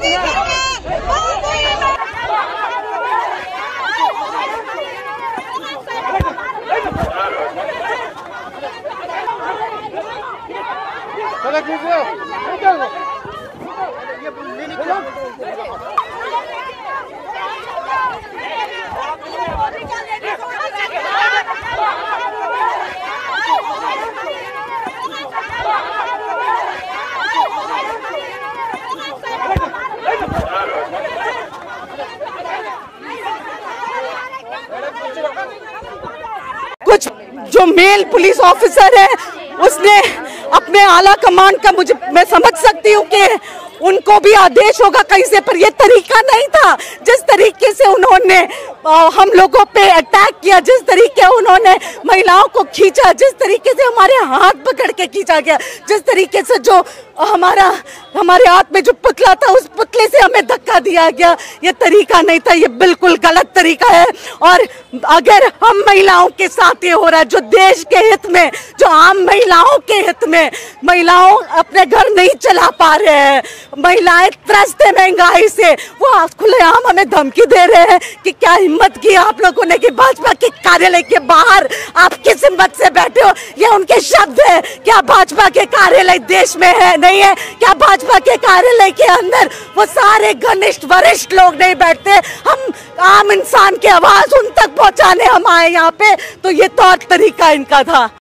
कुछ जो mail police officer है उसने अपने आला कमान का मैं समझ सकती हूँ कि उनको भी आदेश होगा कहीं से, पर ये तरीका नहीं था जिस तरीके से उन्होंने हम लोगों पे अटैक किया, जिस तरीके उन्होंने महिलाओं को खींचा, जिस तरीके से हमारे हाथ पकड़ के खींचा गया, जिस तरीके से जो हमारे हाथ में जो पुतला था उस पुतले से हमें धक्का दिया गया, ये तरीका नहीं था, ये बिल्कुल गलत तरीका है। और अगर हम महिलाओं के साथ ये हो रहा है, जो देश के हित में, जो आम महिलाओं के हित में, महिलाओं अपने घर नहीं चला पा रहे हैं, महिलाएं त्रस्त है महंगाई से, वो खुलेआम हमें धमकी दे रहे हैं कि क्या हिम्मत की आप लोगों ने कि भाजपा के कार्यालय के बाहर आप किस हिम्मत से बैठे हो। ये उनके शब्द है। क्या भाजपा के कार्यालय देश में है? नहीं है। क्या भाजपा के कार्यालय के अंदर वो सारे घनिष्ठ वरिष्ठ लोग नहीं बैठते? हम आम इंसान की आवाज उन तक पहुंचाने हम आए यहाँ पे, तो ये तौर तरीका इनका था।